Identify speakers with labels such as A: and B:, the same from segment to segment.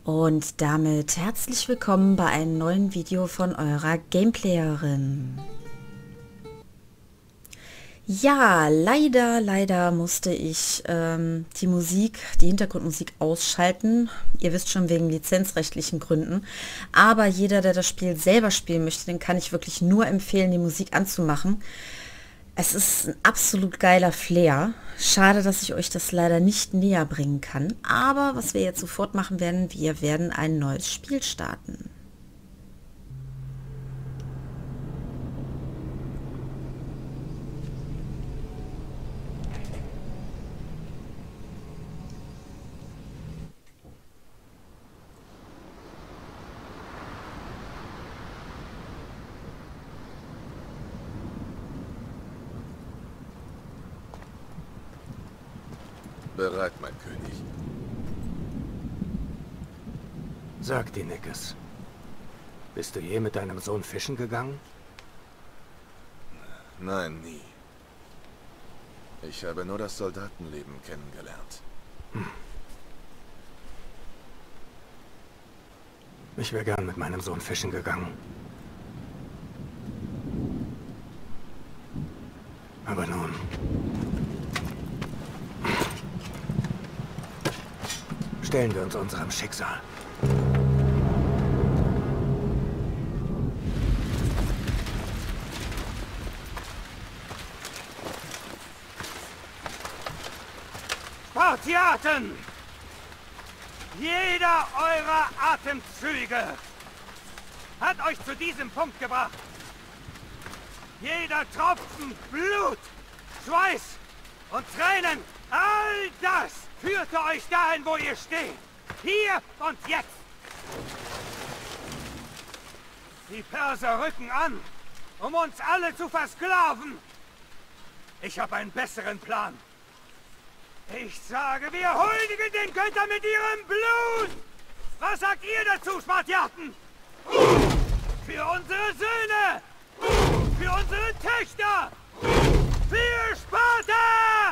A: Und damit herzlich willkommen bei einem neuen Video von eurer Gameplayerin. Ja, leider musste ich die Hintergrundmusik ausschalten. Ihr wisst schon, wegen lizenzrechtlichen Gründen. Aber jeder, der das Spiel selber spielen möchte, den kann ich wirklich nur empfehlen, die Musik anzumachen. Es ist ein absolut geiler Flair. Schade, dass ich euch das leider nicht näher bringen kann. Aber was wir jetzt sofort machen werden, wir werden ein neues Spiel starten.
B: Bereit, mein König.
C: Sag dir, Nickes. Bist du je mit deinem Sohn fischen gegangen?
B: Nein, nie. Ich habe nur das Soldatenleben kennengelernt.
C: Ich wäre gern mit meinem Sohn fischen gegangen. Aber nun... stellen wir uns unserem Schicksal. Spartiaten! Jeder eurer Atemzüge hat euch zu diesem Punkt gebracht. Jeder Tropfen Blut, Schweiß und Tränen, all das führte euch dahin, wo ihr steht. Hier und jetzt. Die Perser rücken an, um uns alle zu versklaven. Ich habe einen besseren Plan. Ich sage, wir huldigen den Göttern mit ihrem Blut. Was sagt ihr dazu, Spartiaten? Für unsere Söhne! Für unsere Töchter! Für Sparta!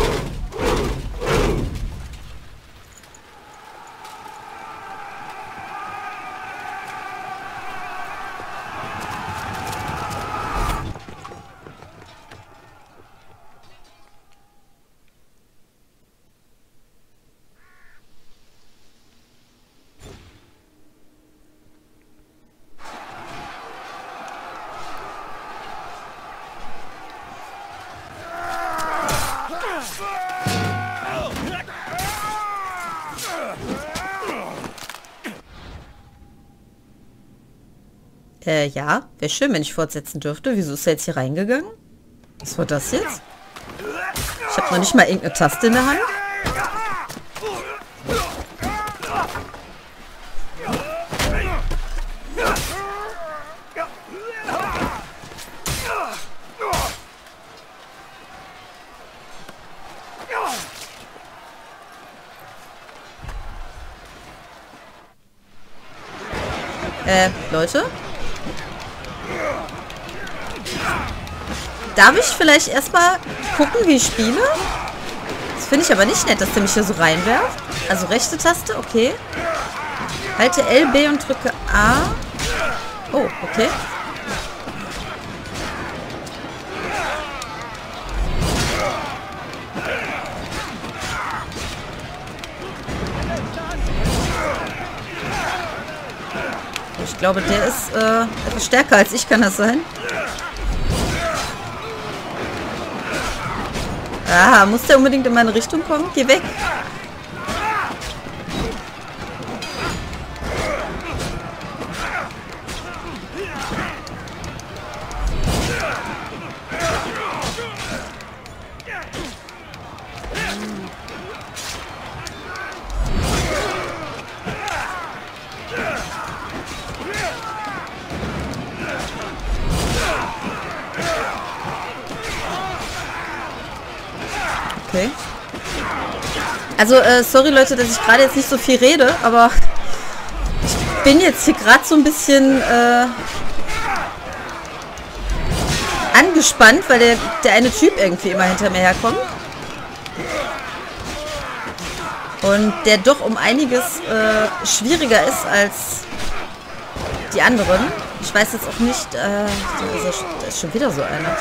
A: Ja, wäre schön, wenn ich fortsetzen dürfte. Wieso ist er jetzt hier reingegangen? Was war das jetzt? Ich habe noch nicht mal irgendeine Taste in der Hand. Leute? Darf ich vielleicht erstmal gucken, wie ich spiele? Das finde ich aber nicht nett, dass der mich hier so reinwerft. Also rechte Taste, okay. Halte L, B und drücke A. Oh, okay. Ich glaube, der ist etwas stärker als ich, kann das sein? Ah, muss der unbedingt in meine Richtung kommen? Geh weg! Okay. Also, sorry Leute, dass ich gerade jetzt nicht so viel rede, aber ich bin jetzt hier gerade so ein bisschen angespannt, weil der eine Typ irgendwie immer hinter mir herkommt. Und der doch um einiges schwieriger ist als die anderen. Ich weiß jetzt auch nicht, da ist schon wieder so einer.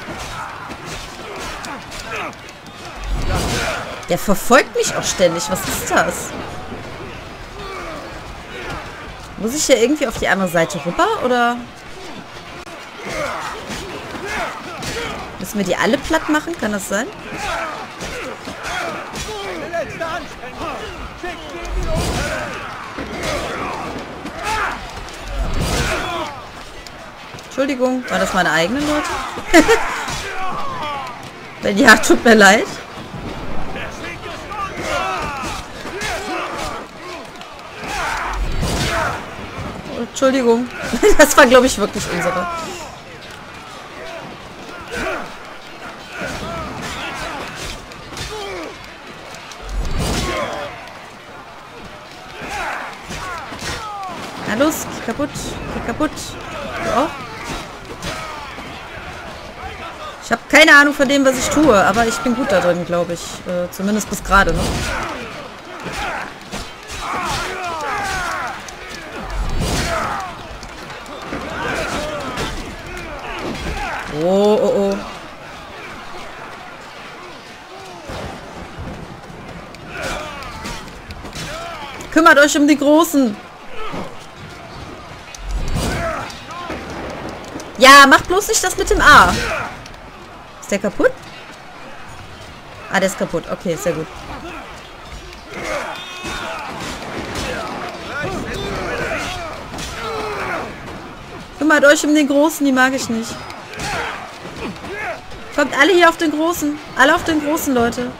A: Der verfolgt mich auch ständig. Was ist das? Muss ich hier irgendwie auf die andere Seite rüber, oder? Müssen wir die alle platt machen? Kann das sein? Entschuldigung, waren das meine eigenen Leute? Wenn ja, tut mir leid. Entschuldigung. Das war, glaube ich, wirklich unsere. Na los, geh kaputt. Geh kaputt. Du auch? Ich habe keine Ahnung von dem, was ich tue, aber ich bin gut da drin, glaube ich. Zumindest bis gerade noch. Oh, oh, oh. Kümmert euch um die Großen. Ja, macht bloß nicht das mit dem A. Ist der kaputt? Ah, der ist kaputt. Okay, sehr gut. Kümmert euch um den Großen, die mag ich nicht. Kommt alle hier auf den Großen. Alle auf den Großen, Leute.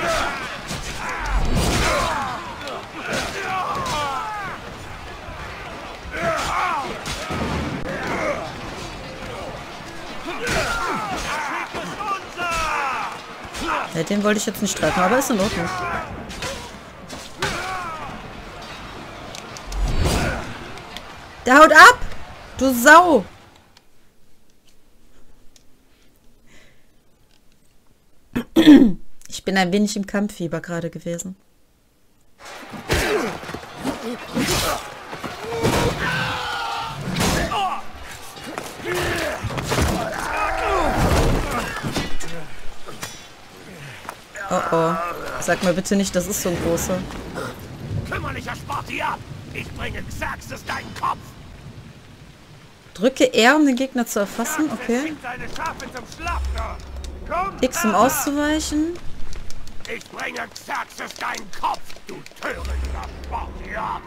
A: Ja, den wollte ich jetzt nicht treffen, aber ist in Ordnung. Der haut ab! Du Sau! Ich bin ein wenig im Kampffieber gerade gewesen. Oh oh. Sag mal bitte nicht, das ist so ein großer.
C: Kümmerlicher Spartiat! Ich bringe Xerxes deinen Kopf!
A: Drücke R, um den Gegner zu erfassen. Okay. X, um auszuweichen.
C: Ich bringe Xerxes deinen Kopf, du törichter Spartiat!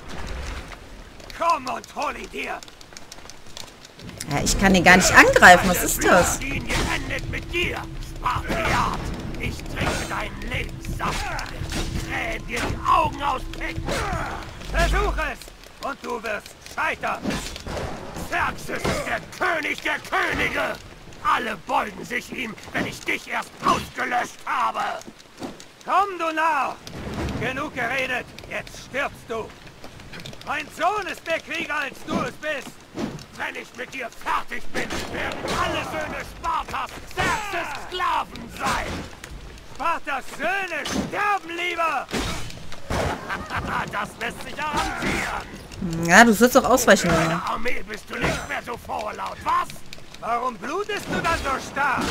C: Komm und hol ihn dir!
A: Ja, ich kann ihn gar nicht angreifen. Was ist das?
C: Die Linie endet mit dir, Spartiat! Ich trinke deinen Lebenssaft. Krähen dir die Augen auspicken. Versuch es und du wirst scheitern. Xerxes ist der König der Könige. Alle beugen sich ihm, wenn ich dich erst ausgelöscht habe. Komm, du Narr. Genug geredet. Jetzt stirbst du. Mein Sohn ist mehr Krieger, als du es bist. Wenn ich mit dir fertig bin, werden alle Söhne Spartas Xerxes Sklaven sein. Spartas Söhne sterben lieber! Das lässt sich arrangieren.
A: Ja, du sollst doch ausweichen.
C: In der Armee bist du nicht mehr so vorlaut, was? Warum blutest du dann so stark?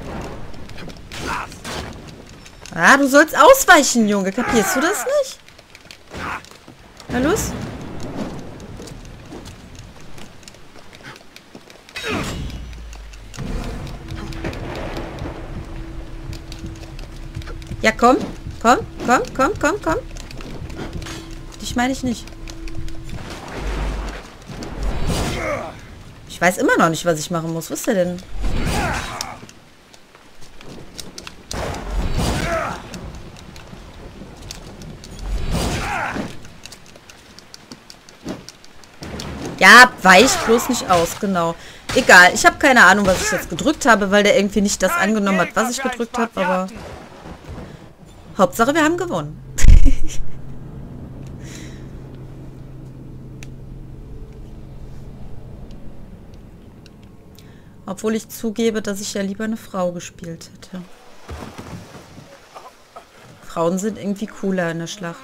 C: Was?
A: Ja, du sollst ausweichen, Junge. Kapierst du das nicht? Na los? Ja, komm. Komm, komm, komm, komm, komm. Dich meine ich nicht. Ich weiß immer noch nicht, was ich machen muss. Was ist der denn? Ja, weich bloß nicht aus, genau. Egal, ich habe keine Ahnung, was ich jetzt gedrückt habe, weil der irgendwie nicht das angenommen hat, was ich gedrückt habe, aber Hauptsache, wir haben gewonnen. Obwohl ich zugebe, dass ich ja lieber eine Frau gespielt hätte. Frauen sind irgendwie cooler in der Schlacht.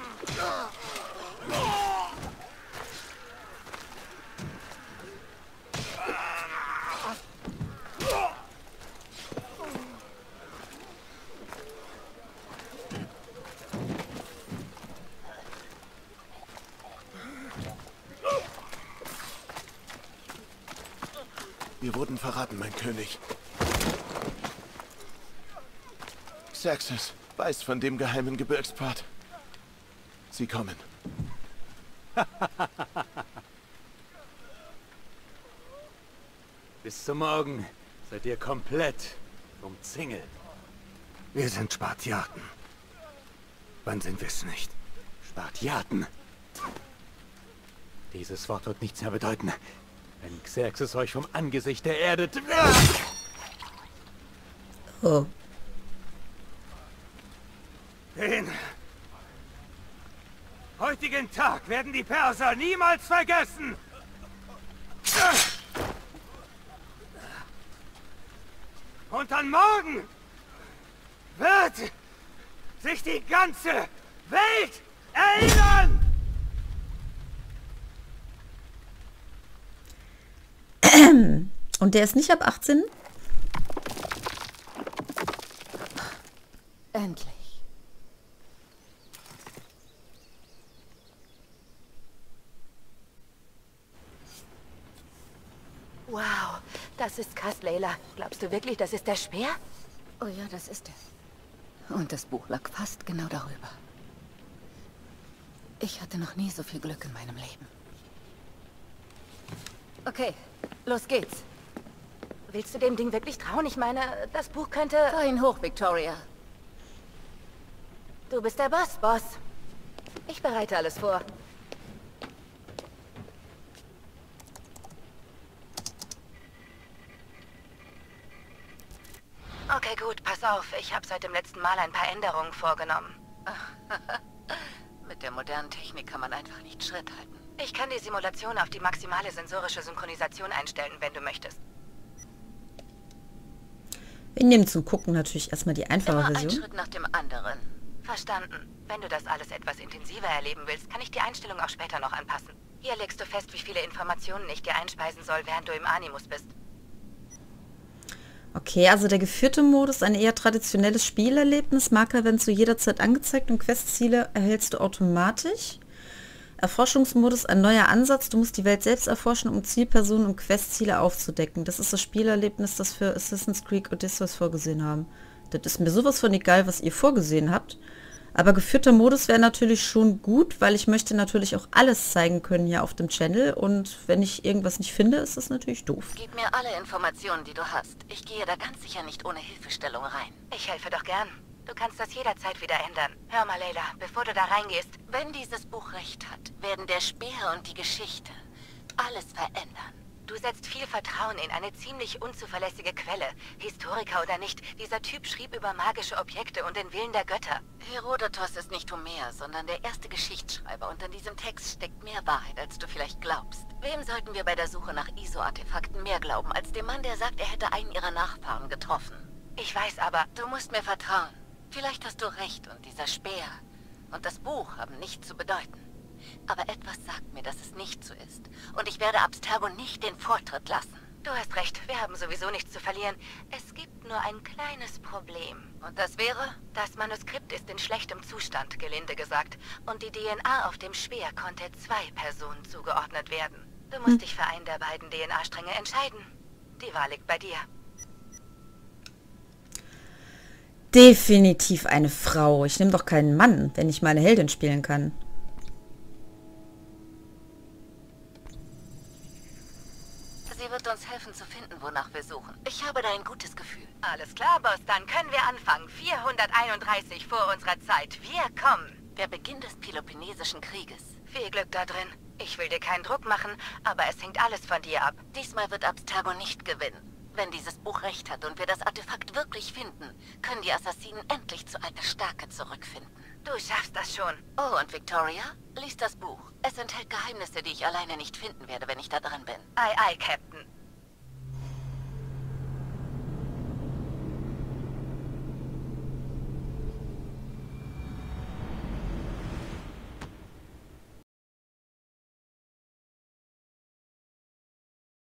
B: Wir wurden verraten, mein König. Xerxes weiß von dem geheimen Gebirgspfad. Sie kommen.
C: Bis zum Morgen seid ihr komplett umzingelt. Wir sind Spartiaten. Wann sind wir es nicht? Spartiaten. Dieses Wort wird nichts mehr bedeuten, wenn Xerxes euch vom Angesicht der Erde...
A: Oh.
C: Den heutigen Tag werden die Perser niemals vergessen! Und an morgen wird sich die ganze Welt erinnern!
A: Und der ist nicht ab 18?
D: Endlich. Wow, das ist krass, Layla. Glaubst du wirklich, das ist der Speer? Oh ja, das ist er. Und das Buch lag fast genau darüber. Ich hatte noch nie so viel Glück in meinem Leben. Okay, los geht's. Willst du dem Ding wirklich trauen? Ich meine, das Buch könnte... Fahr ihn hoch, Victoria. Du bist der Boss. Ich bereite alles vor. Okay, gut, pass auf. Ich habe seit dem letzten Mal ein paar Änderungen vorgenommen. Mit der modernen Technik kann man einfach nicht Schritt halten. Ich kann die Simulation auf die maximale sensorische Synchronisation einstellen, wenn du möchtest.
A: Wir nehmen zum Gucken natürlich erstmal die einfache
D: Immer ein
A: Version.
D: Schritt nach dem anderen. Verstanden. Wenn du das alles etwas intensiver erleben willst, kann ich die Einstellung auch später noch anpassen. Hier legst du fest, wie viele Informationen ich dir einspeisen soll, während du im Animus bist.
A: Okay, also der geführte Modus, ein eher traditionelles Spielerlebnis. Marker werden zu jeder Zeit angezeigt und Questziele erhältst du automatisch. Erforschungsmodus, ein neuer Ansatz. Du musst die Welt selbst erforschen, um Zielpersonen und Questziele aufzudecken. Das ist das Spielerlebnis, das für Assassin's Creed Odysseus vorgesehen haben. Das ist mir sowas von egal, was ihr vorgesehen habt. Aber geführter Modus wäre natürlich schon gut, weil ich möchte natürlich auch alles zeigen können hier auf dem Channel. Und wenn ich irgendwas nicht finde, ist das natürlich doof.
D: Gib mir alle Informationen, die du hast. Ich gehe da ganz sicher nicht ohne Hilfestellung rein. Ich helfe doch gern. Du kannst das jederzeit wieder ändern. Hör mal, Layla, bevor du da reingehst. Wenn dieses Buch recht hat, werden der Speer und die Geschichte alles verändern. Du setzt viel Vertrauen in eine ziemlich unzuverlässige Quelle. Historiker oder nicht, dieser Typ schrieb über magische Objekte und den Willen der Götter. Herodotos ist nicht Homer, sondern der erste Geschichtsschreiber. Und in diesem Text steckt mehr Wahrheit, als du vielleicht glaubst. Wem sollten wir bei der Suche nach ISO-Artefakten mehr glauben, als dem Mann, der sagt, er hätte einen ihrer Nachfahren getroffen? Ich weiß aber, du musst mir vertrauen. Vielleicht hast du recht und dieser Speer und das Buch haben nichts zu bedeuten. Aber etwas sagt mir, dass es nicht so ist. Und ich werde Abstergo nicht den Vortritt lassen. Du hast recht, wir haben sowieso nichts zu verlieren. Es gibt nur ein kleines Problem. Und das wäre? Das Manuskript ist in schlechtem Zustand, gelinde gesagt. Und die DNA auf dem Speer konnte 2 Personen zugeordnet werden. Du musst dich für einen der beiden DNA-Stränge entscheiden. Die Wahl liegt bei dir.
A: Definitiv eine Frau. Ich nehme doch keinen Mann, wenn ich meine Heldin spielen kann.
D: Sie wird uns helfen zu finden, wonach wir suchen. Ich habe da ein gutes Gefühl. Alles klar, Boss, dann können wir anfangen. 431 vor unserer Zeit. Wir kommen. Der Beginn des Peloponnesischen Krieges. Viel Glück da drin. Ich will dir keinen Druck machen, aber es hängt alles von dir ab. Diesmal wird Abstergo nicht gewinnen. Wenn dieses Buch recht hat und wir das Artefakt wirklich finden, können die Assassinen endlich zu alter Stärke zurückfinden. Du schaffst das schon. Oh, und Victoria? Lies das Buch. Es enthält Geheimnisse, die ich alleine nicht finden werde, wenn ich da drin bin. Ei, ei, Captain.